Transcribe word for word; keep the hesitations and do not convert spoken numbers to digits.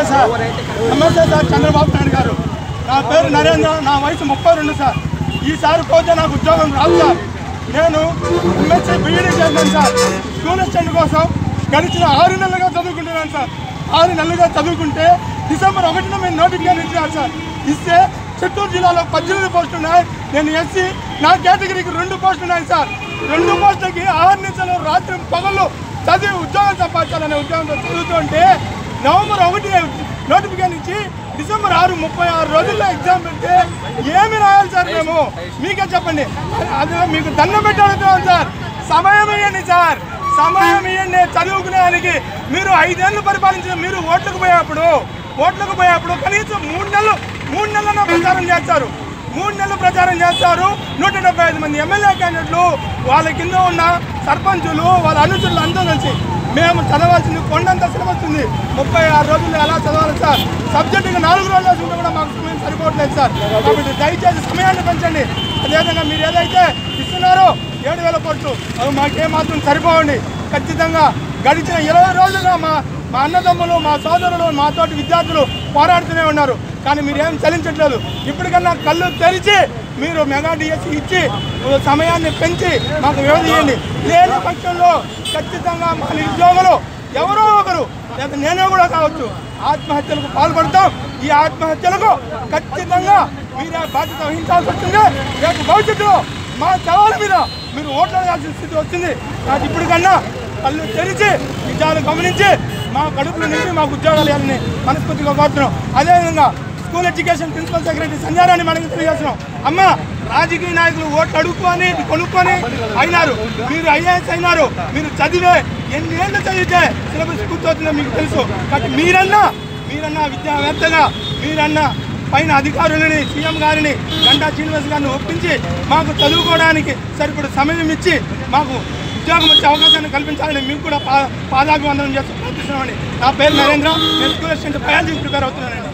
Sir, నమస్తే sir Chandrababu Naidu గారు. నా పేరు నరేంద్ర, నా వయసు ముప్పై రెండు సార్. ఈసారి పోతే నాకు ఉద్యోగం రాదు సార్. నేను ఎంఎస్సీ బీఈడీ చేశాను సార్. స్కూల్ అసిస్టెంట్ కోసం గడిచిన ఆరు నెలలుగా చదువుకుంటున్నాను సార్. ఆరు నెలలుగా చదువుకుంటే డిసెంబర్ ఒకటిన మేము నోటిఫికేషన్ ఇచ్చారు సార్. ఇస్తే చిత్తూరు జిల్లాలో పద్దెనిమిది పోస్టులు ఉన్నాయి. నేను ఎస్సీ, నా కేటగిరీకి రెండు పోస్టులు ఉన్నాయి సార్. రెండు పోస్టులకి ఆరు నిమిషాలు రాత్రి పగళ్ళు చదివి ఉద్యోగం సంపాదించాలనే ఉద్యోగంతో చదువుతుంటే నవంబర్ ఒకటి నోటిఫికేషన్ ఇచ్చి డిసెంబర్ ఆరు ముప్పై ఆరు రోజుల్లో ఎగ్జామ్ పెడితే ఏమి రాయాలి సార్? మేము మీకే చెప్పండి. అదే మీకు దండం పెట్టి అడుగుతున్నాం సార్. సమయం ఇవ్వండి సార్, సమయం ఇవ్వండి. చదువుకునేదానికి మీరు ఐదేళ్ళు పరిపాలించిన మీరు ఓట్లకు పోయేప్పుడు ఓట్లకు పోయేప్పుడు కనీసం మూడు నెలలు మూడు నెలల ప్రచారం చేస్తారు. మూడు నెలలు ప్రచారం చేస్తారు. నూట డెబ్బై ఐదు మంది ఎమ్మెల్యే క్యాండిడేట్లు, వాళ్ళ కింద ఉన్న సర్పంచులు, వాళ్ళ అనుచరులు అందరూ కలిసి మేము చదవాల్సింది కొండంత సిలబస్ ఉంది. ముప్పై ఆరు రోజులు ఎలా చదవాలి సార్? సబ్జెక్టుగా నాలుగు రోజులు ఉంటే కూడా మాకు సమయం సరిపోవట్లేదు సార్. కాబట్టి దయచేసి సమయాన్ని పెంచండి. అదేవిధంగా మీరు ఏదైతే ఇస్తున్నారో ఏడు వేల కోట్లు అవి మాకేమాత్రం సరిపోవండి. ఖచ్చితంగా గడిచిన ఇరవై రోజులుగా మా మా అన్నదమ్ములు, మా సోదరులు, మాతోటి విద్యార్థులు పోరాడుతూనే ఉన్నారు. కానీ మీరు ఏం చలించట్లేదు. ఇప్పటికన్నా కళ్ళు తెరిచి మీరు మెగా డిఎస్సి ఇచ్చి సమయాన్ని పెంచి మాకు వ్యవధి ఇవ్వండి. లేని పక్షంలో ఖచ్చితంగా మా నిరుద్యోగులు ఎవరో ఒకరు, లేదా నేనే కూడా కావచ్చు, ఆత్మహత్యలకు పాల్పడతాం. ఈ ఆత్మహత్యలకు ఖచ్చితంగా మీరే బాధ్యత వహించాల్సి వస్తుంది. రేపు భవిష్యత్తులో మా సవాళ్ళ మీద మీరు ఓట్లు అడగాల్సిన స్థితి వచ్చింది. నాకు ఇప్పటికన్నా కళ్ళు తెరిచి నిజాలు గమనించి మా కడుపులో నుంచి మాకు ఉద్యోగాలు ఇవ్వాలని మనస్ఫూర్తిగా కోరుతున్నాం. అదేవిధంగా స్కూల్ ఎడ్యుకేషన్ ప్రిన్సిపల్ సెక్రటరీ సంధ్యారాన్ని మనకి తెలియజేస్తున్నాం. అమ్మ, రాజకీయ నాయకులు ఓట్లు అడుక్కొని కొనుక్కొని అయినారు, మీరు ఐఏఎస్ అయినారు. మీరు చదివే ఎన్ని ఏళ్ళు చదివితే సిలబస్ పూర్తవుతుందో మీకు తెలుసు. కాబట్టి మీరన్నా మీరన్నా విద్యావేత్తగా మీరన్నా పైన అధికారులని, సీఎం గారిని, గంటా శ్రీనివాస్ గారిని ఒప్పించి మాకు చదువుకోవడానికి సరిపడు సమయం ఇచ్చి మాకు ఉద్యోగం వచ్చే అవకాశాన్ని కల్పించాలని మీకు కూడా పా పాదాభివందనం చేస్తూ ప్రార్థిస్తున్నామండి. నా పేరు నరేంద్ర, నేను స్కూల్ అసిస్టెంట్ బయాలజీ ప్రిపేర్ అవుతున్నానండి.